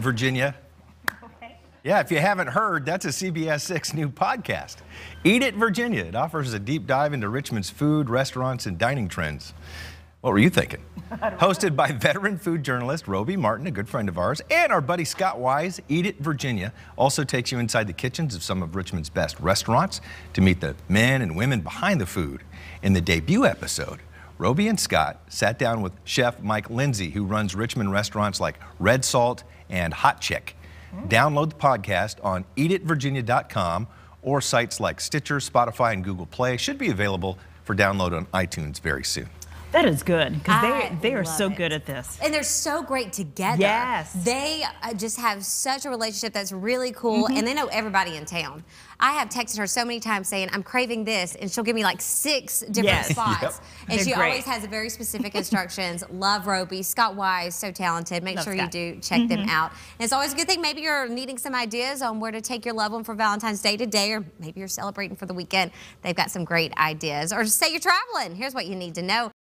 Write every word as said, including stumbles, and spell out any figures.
Virginia. Okay. Yeah, if you haven't heard, that's a C B S six new podcast. Eat It, Virginia. It offers a deep dive into Richmond's food, restaurants, and dining trends. What were you thinking? Hosted by veteran food journalist Roby Martin, a good friend of ours, and our buddy Scott Wise, Eat It, Virginia also takes you inside the kitchens of some of Richmond's best restaurants to meet the men and women behind the food. In the debut episode, Roby and Scott sat down with Chef Mike Lindsay, who runs Richmond restaurants like Red Salt and Hot Chick. Mm. Download the podcast on eat it virginia dot com or sites like Stitcher, Spotify, and Google Play. Should be available for download on iTunes very soon. That is good, because they, I they are love so it. good at this. And they're so great together. Yes. They uh, just have such a relationship that's really cool, mm-hmm. and they know everybody in town. I have texted her so many times saying, I'm craving this, and she'll give me like six different Yes. spots. Yep. And They're she great. always has very specific instructions. Love Roby. Scott Wise, so talented. Make Love sure Scott. you do check mm-hmm. them out. And it's always a good thing. Maybe you're needing some ideas on where to take your loved one for Valentine's Day today, or maybe you're celebrating for the weekend. They've got some great ideas. Or say you're traveling. Here's what you need to know.